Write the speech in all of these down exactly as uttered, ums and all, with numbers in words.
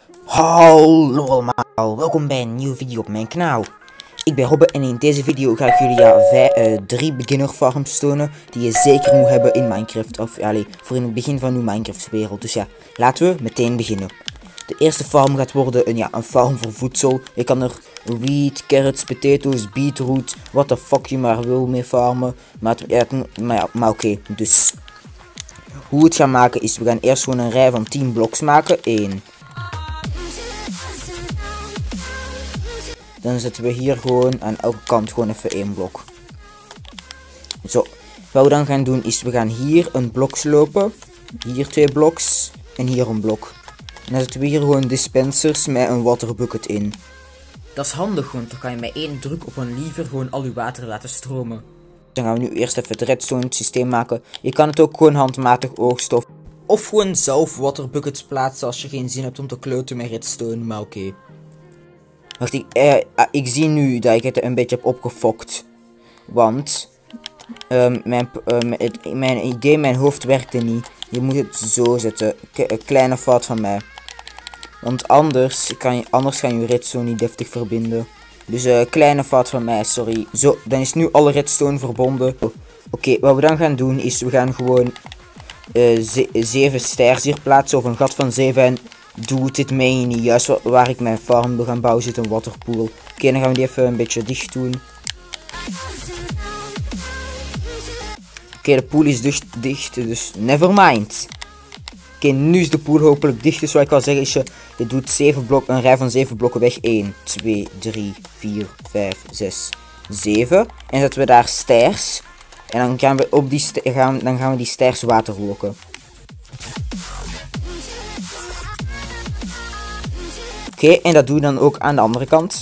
Hallo allemaal, welkom bij een nieuwe video op mijn kanaal. Ik ben Robbe en in deze video ga ik jullie ja, vij, uh, drie beginner farms tonen die je zeker moet hebben in Minecraft. Of allee, voor in het begin van uw Minecraft wereld. Dus ja, laten we meteen beginnen. De eerste farm gaat worden een, ja, een farm voor voedsel. Je kan er wheat, carrots, potatoes, beetroot, wat de fuck je maar wil mee farmen. Maar, het, ja, het, maar, ja, maar oké, okay, dus. Hoe we het gaan maken is, we gaan eerst gewoon een rij van tien bloks maken. één. Dan zetten we hier gewoon aan elke kant gewoon even één blok. Zo. Wat we dan gaan doen is, we gaan hier een blok slopen. Hier twee bloks. En hier een blok. En dan zetten we hier gewoon dispensers met een waterbucket in. Dat is handig, want dan kan je met één druk op een lever gewoon al je water laten stromen. Dan gaan we nu eerst even het redstone systeem maken. Je kan het ook gewoon handmatig oogsten. Of gewoon zelf waterbuckets plaatsen als je geen zin hebt om te kloten met redstone, maar oké. Okay. Wacht, ik, eh, ik zie nu dat ik het een beetje heb opgefokt. Want um, mijn, um, het, mijn idee, mijn hoofd werkte niet. Je moet het zo zetten. K een kleine fout van mij. Want anders kan je, anders kan je redstone niet deftig verbinden. Dus een uh, kleine fout van mij, sorry. Zo, dan is nu alle redstone verbonden. Oh. Oké, okay, wat we dan gaan doen is, we gaan gewoon uh, ze zeven stairs hier plaatsen. Of een gat van zeven. En doe dit meen je niet. Juist waar ik mijn farm wil gaan bouwen zit een waterpool. Oké, okay, dan gaan we die even een beetje dicht doen. Oké, okay, de pool is dicht, dicht, dus never mind. Oké, okay, nu is de pool hopelijk dicht. Dus wat ik wil zeggen is, je dit doet zeven blokken, een rij van zeven blokken weg. één, twee, drie, vier, vijf, zes, zeven. En zetten we daar stairs. En dan gaan we op die gaan, dan gaan we die stairs waterlokken. Oké, okay, en dat doe je dan ook aan de andere kant.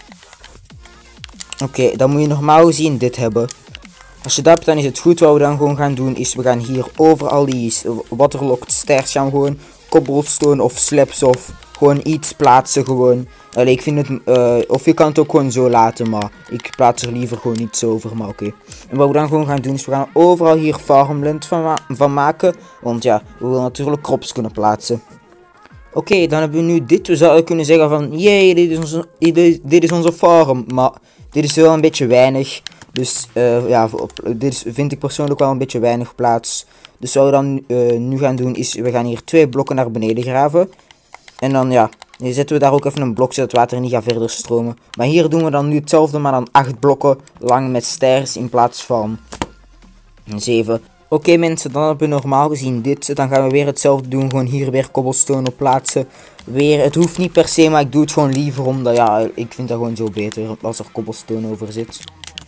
Oké, okay, dan moet je normaal gezien dit hebben. Als je dat hebt, dan is het goed. Wat we dan gewoon gaan doen is, we gaan hier over al die waterlocked stairs gaan gewoon cobblestone of slabs of gewoon iets plaatsen gewoon. Allee, ik vind het, uh, of je kan het ook gewoon zo laten, maar ik plaats er liever gewoon iets over, maar oké. Okay. En wat we dan gewoon gaan doen is, we gaan overal hier farmland van, ma van maken. Want ja, we willen natuurlijk crops kunnen plaatsen. Oké, okay, dan hebben we nu dit. We zouden kunnen zeggen van, jee, dit is onze, dit, dit is onze farm. Maar dit is wel een beetje weinig. Dus uh, ja, dit is, vind ik persoonlijk wel een beetje weinig plaats. Dus wat we dan uh, nu gaan doen is, we gaan hier twee blokken naar beneden graven. En dan ja, dan zetten we daar ook even een blok zodat het water niet gaat verder stromen. Maar hier doen we dan nu hetzelfde, maar dan acht blokken lang met stairs in plaats van zeven. Oké okay, mensen, dan hebben we normaal gezien dit. Dan gaan we weer hetzelfde doen. Gewoon hier weer cobblestone op plaatsen. Weer, het hoeft niet per se, maar ik doe het gewoon liever omdat ja, ik vind dat gewoon zo beter als er cobblestone over zit.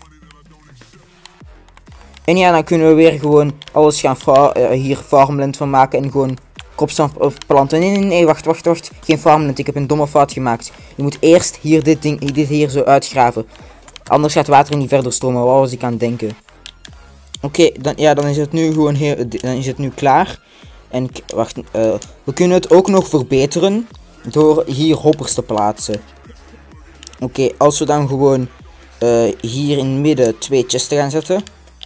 En ja, dan kunnen we weer gewoon alles gaan fa uh, hier farmland van maken en gewoon crops of planten. Nee, nee, nee, wacht, wacht, wacht. Geen farmland, ik heb een domme fout gemaakt. Je moet eerst hier dit ding, dit hier zo uitgraven. Anders gaat het water niet verder stromen, wat was ik aan het denken. Oké, okay, dan, ja, dan is het nu gewoon heel, dan is het nu klaar. En wacht, uh, we kunnen het ook nog verbeteren door hier hoppers te plaatsen. Oké, okay, als we dan gewoon uh, hier in het midden twee chesten gaan zetten.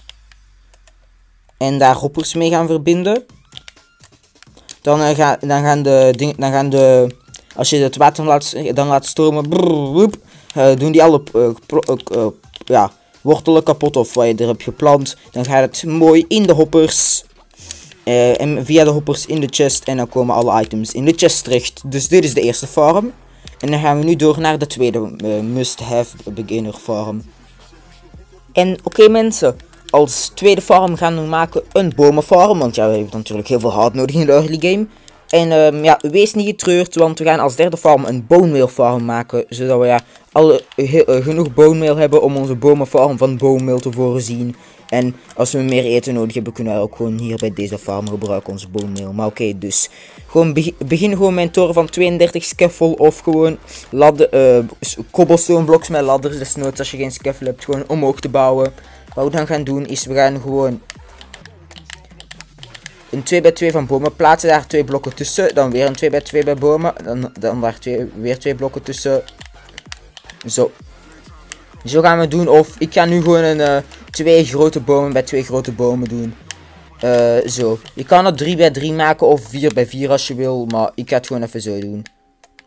En daar hoppers mee gaan verbinden. Dan, uh, ga, dan gaan de dingen, dan gaan de, als je het water laat, dan laat stromen, brrr, woep, uh, doen die alle, uh, pro, uh, uh, ja, wortelen kapot of wat je er hebt geplant. Dan gaat het mooi in de hoppers. Uh, en via de hoppers in de chest. En dan komen alle items in de chest terecht. Dus dit is de eerste farm. En dan gaan we nu door naar de tweede uh, must-have beginner farm. En oké okay, mensen. Als tweede farm gaan we maken een bomenfarm. Want ja, we hebben natuurlijk heel veel hout nodig in de early game. En um, ja, wees niet getreurd, want we gaan als derde farm een bone meal farm maken. Zodat we ja, alle, uh, uh, genoeg bone meal hebben om onze bomenfarm van bone meal te voorzien. En als we meer eten nodig hebben, kunnen we ook gewoon hier bij deze farm gebruiken, onze bone meal. Maar oké, okay, dus gewoon be begin gewoon mijn toren van tweeëndertig scaffold of gewoon ladder, uh, cobblestone blocks met ladders. Desnoods als je geen scaffold hebt, gewoon omhoog te bouwen. Wat we dan gaan doen is, we gaan gewoon een twee bij twee van bomen plaatsen, daar twee blokken tussen. Dan weer een twee bij twee bij bomen. Dan, dan daar twee, weer twee blokken tussen. Zo. Zo gaan we doen. Of ik ga nu gewoon een uh, twee grote bomen bij twee grote bomen doen. Uh, zo. Je kan het drie bij drie maken of vier bij vier als je wil. Maar ik ga het gewoon even zo doen.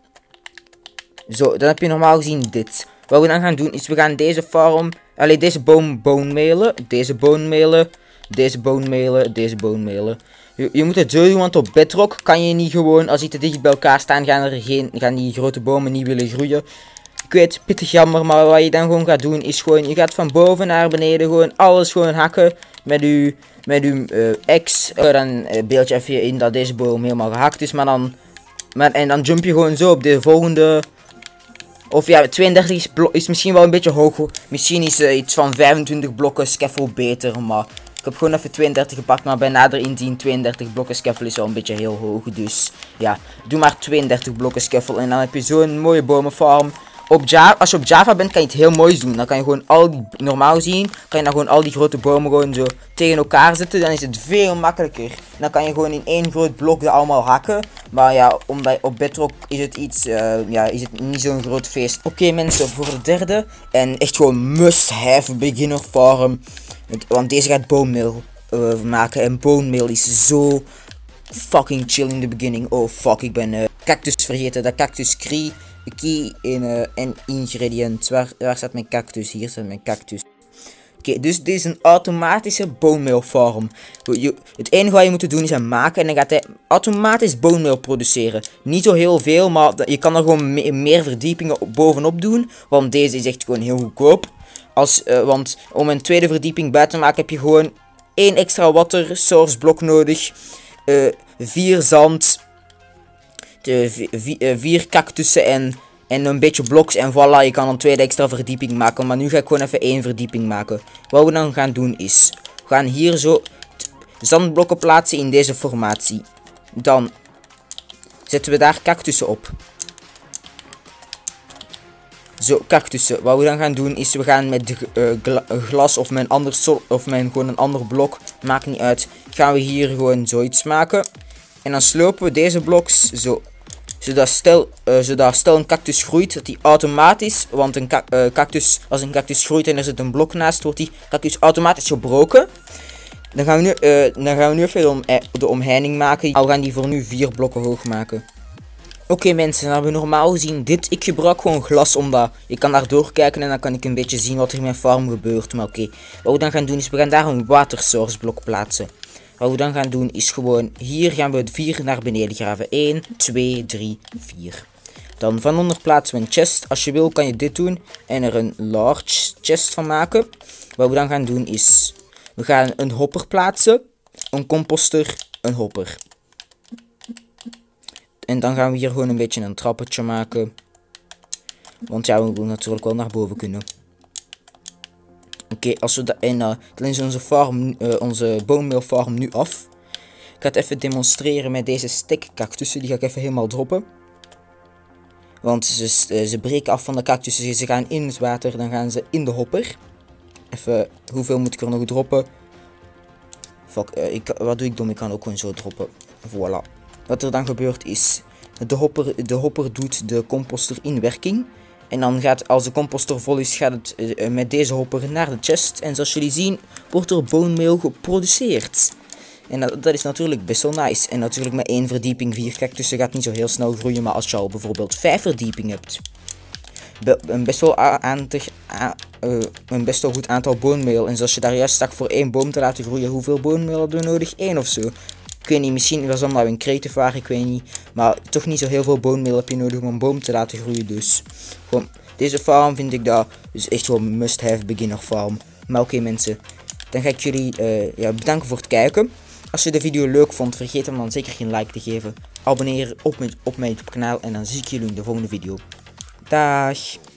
Zo, dan heb je normaal gezien dit. Wat we dan gaan doen is we gaan deze farm, alleen deze boom boonmailen, deze boonmailen, deze boonmailen, deze boonmailen. Je, je moet het zo doen, want op Bedrock kan je niet gewoon, als die te dicht bij elkaar staan, gaan, er geen, gaan die grote bomen niet willen groeien. Ik weet, pittig jammer, maar wat je dan gewoon gaat doen is gewoon, je gaat van boven naar beneden gewoon alles gewoon hakken met uw, met uw uh, X. Uh, dan uh, beeld je even in dat deze boom helemaal gehakt is, maar dan, maar, en dan jump je gewoon zo op de volgende. Of ja, tweeëndertig is, is misschien wel een beetje hoog. Misschien is uh, iets van vijfentwintig blokken scaffold beter, maar ik heb gewoon even tweeëndertig gepakt, maar bij nader inzien tweeëndertig blokken scaffold is wel een beetje heel hoog. Dus ja, doe maar tweeëndertig blokken scaffold en dan heb je zo'n mooie bomenfarm. Op Java, als je op Java bent, kan je het heel moois doen. Dan kan je gewoon al die, normaal zien, kan je dan gewoon al die grote bomen gewoon zo tegen elkaar zetten. Dan is het veel makkelijker. Dan kan je gewoon in één groot blok dat allemaal hakken. Maar ja, omdat op Bedrock is het iets, uh, ja, is het niet zo'n groot feest. Oké okay, mensen, voor de derde. En echt gewoon must-have beginner farm. Want deze gaat boonmail uh, maken. En boonmail is zo fucking chill in de beginning. Oh fuck, ik ben uh, cactus vergeten. Dat cactus cree. Key in uh, en ingredient. Waar, waar staat mijn cactus? Hier staat mijn cactus. Oké, okay, dus dit is een automatische boonmail farm. Je, het enige wat je moet doen is hem maken en dan gaat hij automatisch boonmail produceren. Niet zo heel veel, maar je kan er gewoon me meer verdiepingen bovenop doen. Want deze is echt gewoon heel goedkoop. Als, uh, want om een tweede verdieping buiten te maken heb je gewoon één extra water source blok nodig. Uh, vier zand. De vier cactussen en, en een beetje bloks en voilà, je kan een tweede extra verdieping maken. Maar nu ga ik gewoon even één verdieping maken. Wat we dan gaan doen is, we gaan hier zo zandblokken plaatsen in deze formatie. Dan zetten we daar cactussen op. Zo, cactussen. Wat we dan gaan doen is, we gaan met uh, glas of met, een ander sol of met gewoon een ander blok, maakt niet uit, gaan we hier gewoon zoiets maken. En dan slopen we deze bloks zo. Zodat stel, uh, zodat stel een cactus groeit, dat die automatisch, want een ca uh, cactus, als een cactus groeit en er zit een blok naast, wordt die cactus automatisch gebroken. Dan gaan we nu, uh, dan gaan we nu even de, om de omheining maken. We gaan die voor nu vier blokken hoog maken. Oké okay, mensen, dan hebben we normaal gezien dit. Ik gebruik gewoon glas, omdat ik kan daar doorkijken en dan kan ik een beetje zien wat er in mijn farm gebeurt. Maar oké, okay. Wat we dan gaan doen is, we gaan daar een watersource blok plaatsen. Wat we dan gaan doen is gewoon, hier gaan we het vier naar beneden graven. één, twee, drie, vier. Dan van onder plaatsen we een chest. Als je wil kan je dit doen en er een large chest van maken. Wat we dan gaan doen is, we gaan een hopper plaatsen, een composter, een hopper. En dan gaan we hier gewoon een beetje een trappetje maken. Want ja, we willen natuurlijk wel naar boven kunnen. Oké, okay, als we dat en uh, dan is onze farm, uh, onze boonmail farm nu af. Ik ga het even demonstreren met deze stick cactussen. Die ga ik even helemaal droppen. Want ze, uh, ze breken af van de cactussen. Ze gaan in het water, dan gaan ze in de hopper. Even, hoeveel moet ik er nog droppen? Fuck, uh, ik, wat doe ik dom? Ik kan ook gewoon zo droppen. Voilà. Wat er dan gebeurt is, de hopper, de hopper doet de composter in werking. En dan gaat, als de composter vol is, gaat het uh, met deze hopper naar de chest. En zoals jullie zien, wordt er boonmail geproduceerd. En dat, dat is natuurlijk best wel nice. En natuurlijk met één verdieping, vier cactussen gaat niet zo heel snel groeien. Maar als je al bijvoorbeeld vijf verdiepingen hebt, be een, best wel aantig, uh, een best wel goed aantal boonmail. En zoals je daar juist stak voor één boom te laten groeien, hoeveel boonmail hadden we nodig? één of zo. Ik weet niet, misschien was omdat we een creative waren, ik weet niet. Maar toch niet zo heel veel boonmail heb je nodig om een boom te laten groeien. Dus gewoon, deze farm vind ik dat dus echt gewoon must-have beginner farm. Maar oké okay, mensen, dan ga ik jullie uh, ja, bedanken voor het kijken. Als je de video leuk vond, vergeet hem dan zeker geen like te geven. Abonneer op mijn, op mijn YouTube kanaal en dan zie ik jullie in de volgende video. Dag!